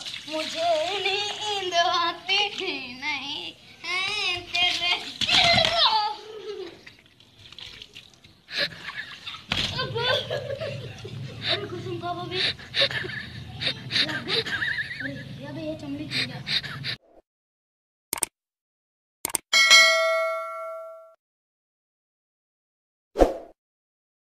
मुझे नींद आती नहीं है तेरे। अरे कुसुम का वो भी लग गई। अरे ये चमड़ी